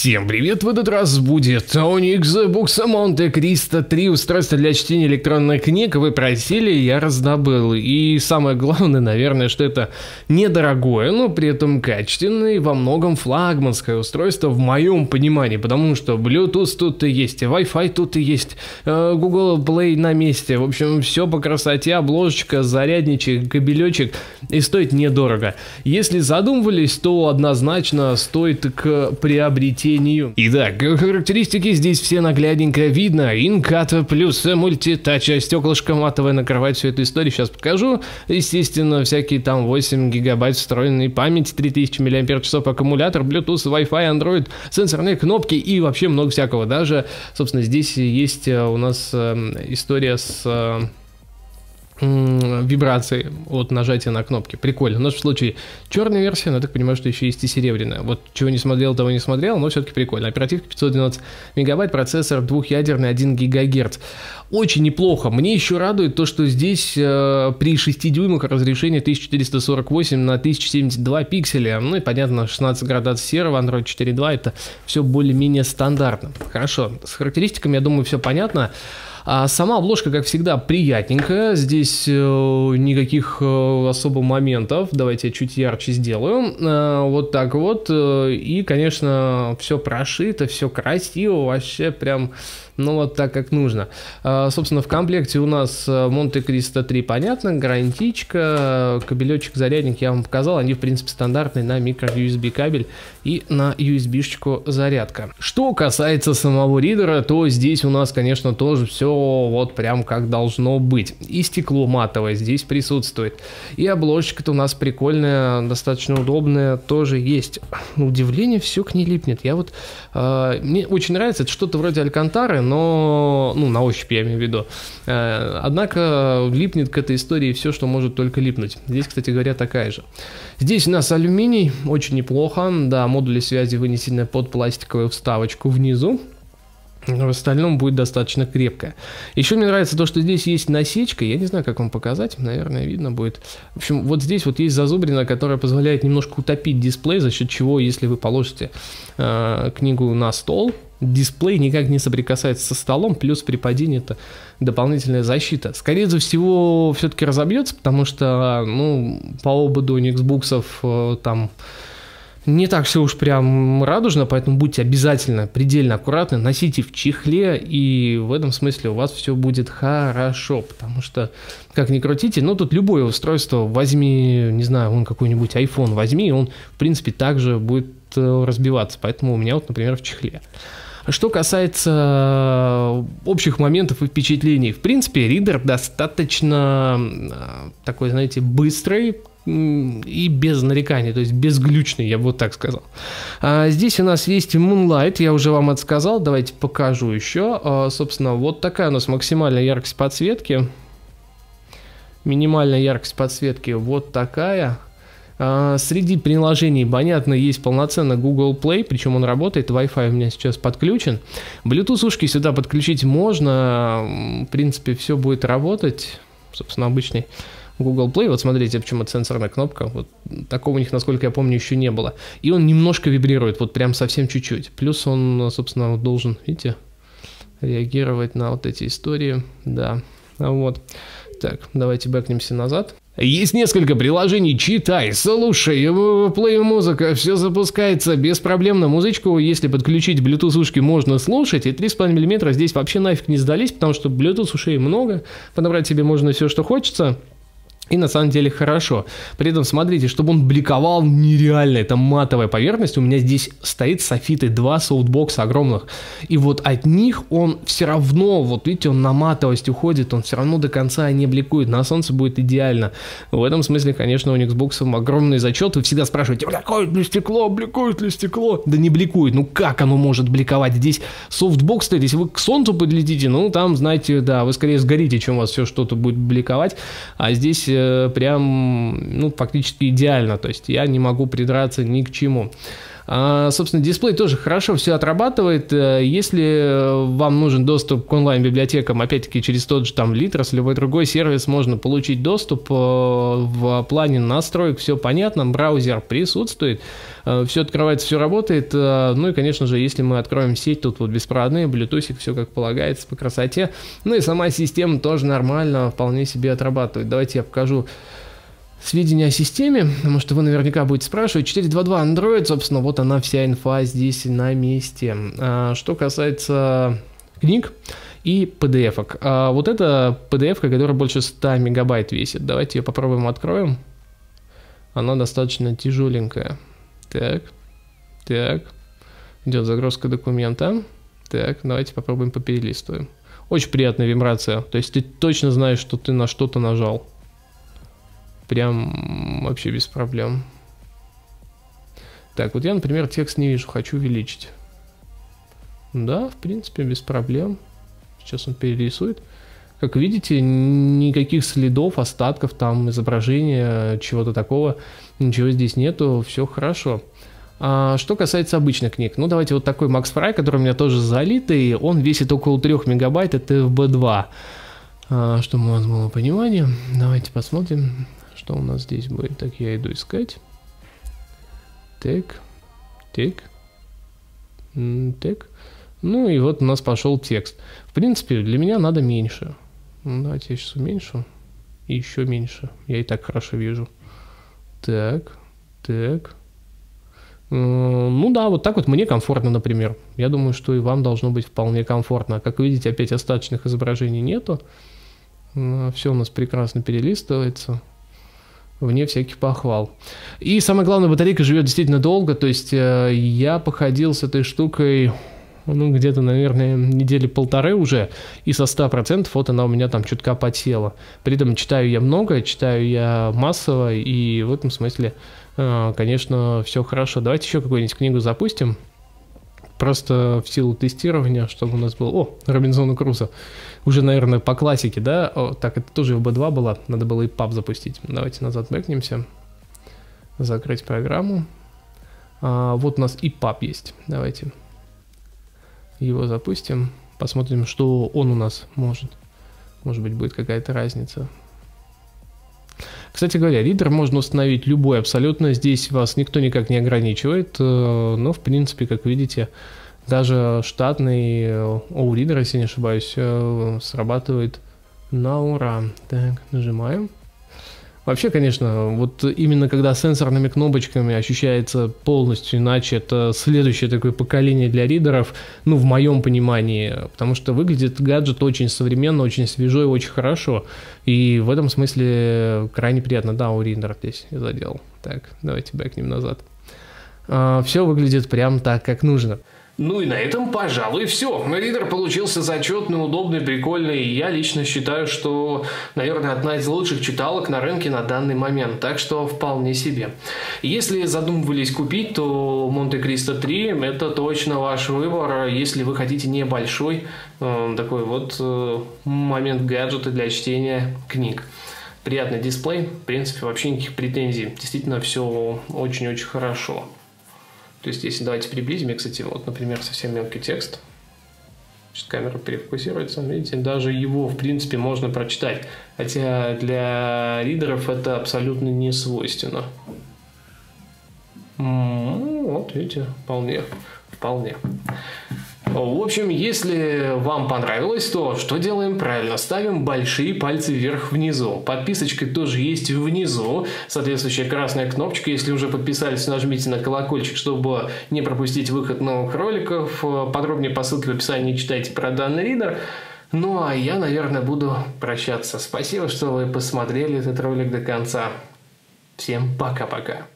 Всем привет! В этот раз будет Onyx Books Monte Cristo 3 устройство для чтения электронных книг. Вы просили, я раздобыл. И самое главное, наверное, что это недорогое, но при этом качественное и во многом флагманское устройство в моем понимании. Потому что Bluetooth тут и есть, Wi-Fi тут и есть, Google Play на месте. В общем, все по красоте, обложечка, зарядничек, кабелечек. И стоит недорого. Если задумывались, то однозначно стоит к приобретению. Итак, характеристики здесь все наглядненько видно. Инката плюс мультитач, стеклышко матовое накрывает всю эту историю. Сейчас покажу. Естественно, всякие там 8 гигабайт встроенной памяти, 3000 мАч аккумулятор, Bluetooth, Wi-Fi, Android, сенсорные кнопки и вообще много всякого. Даже, собственно, здесь есть у нас история с вибрации от нажатия на кнопки. Прикольно. У нас в случае черная версия, но я так понимаю, что еще есть и серебряная. Вот чего не смотрел, того не смотрел, но все-таки прикольно. Оперативка 512 мегабайт, процессор двухъядерный, 1 гигагерц. Очень неплохо. Мне еще радует то, что здесь при 6 дюймах разрешение 1448 на 1072 пикселя. Ну и понятно, 16 градаций серого, Android 4.2, это все более-менее стандартно. Хорошо. С характеристиками, я думаю, все понятно. А сама обложка, как всегда, приятненькая. Здесь никаких особо моментов. Давайте я чуть ярче сделаю. Вот так вот. И, конечно, все прошито, все красиво. Вообще прям, ну вот так, как нужно. Собственно, в комплекте у нас Monte Cristo 3, понятно. Гарантичка, кабелечек, зарядник я вам показал. Они, в принципе, стандартные на микро-USB кабель и на USB-шечку зарядка. Что касается самого ридера, то здесь у нас, конечно, тоже все вот прям как должно быть. И стекло матовое здесь присутствует. И обложечка-то у нас прикольная, достаточно удобная, тоже есть. На удивление, все к ней липнет. Я вот, мне очень нравится, это что-то вроде Алькантары, но, ну, на ощупь я имею в виду. Однако липнет к этой истории все, что может только липнуть. Здесь, кстати говоря, такая же. Здесь у нас алюминий, очень неплохо. Да, модули связи вынесены под пластиковую вставочку внизу. В остальном будет достаточно крепко. Еще мне нравится то, что здесь есть насечка. Я не знаю, как вам показать. Наверное, видно будет. В общем, вот здесь вот есть зазубрина, которая позволяет немножко утопить дисплей, за счет чего, если вы положите книгу на стол, дисплей никак не соприкасается со столом, плюс при падении это дополнительная защита. Скорее всего, все-таки разобьется, потому что, ну, по ободу Onyx Books'ов там не так все уж прям радужно, поэтому будьте обязательно предельно аккуратны, носите в чехле, и в этом смысле у вас все будет хорошо, потому что, как ни крутите, ну тут любое устройство, возьми, не знаю, вон какой-нибудь iPhone возьми, и он, в принципе, также будет разбиваться, поэтому у меня вот, например, в чехле. Что касается общих моментов и впечатлений, в принципе, ридер достаточно такой, знаете, быстрый, и без нареканий, то есть безглючный, я бы вот так сказал. Здесь у нас есть Moonlight, я уже вам это сказал, давайте покажу еще. Собственно, вот такая у нас максимальная яркость подсветки. Минимальная яркость подсветки вот такая. Среди приложений, понятно, есть полноценно Google Play, причем он работает, Wi-Fi у меня сейчас подключен. Bluetooth-ушки сюда подключить можно, в принципе, все будет работать, собственно, обычный Google Play, вот смотрите, почему это сенсорная кнопка, вот такого у них, насколько я помню, еще не было. И он немножко вибрирует, вот прям совсем чуть-чуть. Плюс он, собственно, должен, видите, реагировать на вот эти истории, да, вот. Так, давайте бэкнемся назад. Есть несколько приложений, читай, слушай, Play музыка, все запускается беспроблемно. Музычку, если подключить Bluetooth ушки, можно слушать. И 3,5 мм здесь вообще нафиг не сдались, потому что Bluetooth ушей много, подобрать себе можно все, что хочется. И на самом деле хорошо. При этом смотрите, чтобы он бликовал нереально. Это матовая поверхность. У меня здесь стоит софиты, 2 софтбокса огромных. И вот от них он все равно, вот видите, он на матовость уходит. Он все равно до конца не бликует. На солнце будет идеально. В этом смысле, конечно, у Onyx Books'ов огромный зачет. Вы всегда спрашиваете, бликует ли стекло? Да не бликует. Ну как оно может бликовать? Здесь софтбокс стоит. Если вы к солнцу подлетите, ну там, знаете, да, вы скорее сгорите, чем у вас все что-то будет бликовать. А здесь прям, ну, фактически идеально, то есть я не могу придраться ни к чему. Собственно, дисплей тоже хорошо все отрабатывает. Если вам нужен доступ к онлайн-библиотекам, опять-таки через тот же там Literos, любой другой сервис, можно получить доступ. В плане настроек все понятно, браузер присутствует, все открывается, все работает. Ну и, конечно же, если мы откроем сеть, тут вот беспроводные, Bluetooth, все как полагается, по красоте. Ну и сама система тоже нормально, вполне себе отрабатывает. Давайте я покажу сведения о системе, потому что вы наверняка будете спрашивать. 4.2.2 Android, собственно, вот она вся инфа здесь на месте. Что касается книг и PDF-ок. Вот это PDF-ка, которая больше 100 мегабайт весит. Давайте ее попробуем откроем. Она достаточно тяжеленькая. Так. Идет загрузка документа. Так, давайте попробуем поперелистываем. Очень приятная вибрация. То есть ты точно знаешь, что ты на что-то нажал. Прям вообще без проблем. Так, вот я, например, текст не вижу, хочу увеличить. Да, в принципе, без проблем. Сейчас он перерисует. Как видите, никаких следов, остатков, там, изображения, чего-то такого, ничего здесь нету, все хорошо. Что касается обычных книг, ну давайте вот такой Max Fry, который у меня тоже залитый, он весит около 3 мегабайт, это FB2. Чтобы у нас было понимание, давайте посмотрим. Что у нас здесь будет? Так, я иду искать. Так. Ну и вот у нас пошел текст. В принципе, для меня надо меньше. Ну, давайте я сейчас уменьшу. И еще меньше. Я и так хорошо вижу. Так. Ну да, вот так вот мне комфортно, например. Я думаю, что и вам должно быть вполне комфортно. Как видите, опять остаточных изображений нету. Все у нас прекрасно перелистывается. Вне всяких похвал. И самое главное, батарейка живет действительно долго. То есть я походил с этой штукой, ну, где-то, наверное, недели полторы уже. И со 100% вот она у меня там чутка подсела. При этом читаю я много, читаю я массово. И в этом смысле, конечно, все хорошо. Давайте еще какую-нибудь книгу запустим. Просто в силу тестирования, чтобы у нас было... О, Робинзона Крузо. Уже, наверное, по классике, да? Так, это тоже FB2 была. Надо было и EPUB запустить. Давайте назад бэкнемся. Закрыть программу. Вот у нас EPUB есть. Давайте его запустим. Посмотрим, что он у нас может. Может быть, будет какая-то разница. Кстати говоря, ридер можно установить любой абсолютно. Здесь вас никто никак не ограничивает. Но, в принципе, как видите, даже штатный OU-ридер, если не ошибаюсь, срабатывает на ура. Так, нажимаем. Вообще, конечно, вот именно когда сенсорными кнопочками ощущается полностью иначе, это следующее такое поколение для ридеров, ну, в моем понимании, потому что выглядит гаджет очень современно, очень свежо и очень хорошо, и в этом смысле крайне приятно. Да, OU-ридер здесь я задел. Так, давайте бэкнем назад. Все выглядит прям так, как нужно. Ну и на этом, пожалуй, все. Ридер получился зачетный, удобный, прикольный. И я лично считаю, что, наверное, одна из лучших читалок на рынке на данный момент. Так что вполне себе. Если задумывались купить, то Monte Cristo 3 это точно ваш выбор. Если вы хотите небольшой такой вот момент гаджета для чтения книг. Приятный дисплей. В принципе, вообще никаких претензий. Действительно, все очень-очень хорошо. То есть, если давайте приблизим, я, кстати, вот, например, совсем мелкий текст. Сейчас камера перефокусируется. Видите, даже его, в принципе, можно прочитать. Хотя для ридеров это абсолютно не свойственно. Вот, видите, вполне. В общем, если вам понравилось, то что делаем? Правильно, ставим большие пальцы вверх внизу. Подписочка тоже есть внизу. Соответствующая красная кнопочка. Если уже подписались, нажмите на колокольчик, чтобы не пропустить выход новых роликов. Подробнее по ссылке в описании читайте про данный ридер. Ну, а я, наверное, буду прощаться. Спасибо, что вы посмотрели этот ролик до конца. Всем пока-пока.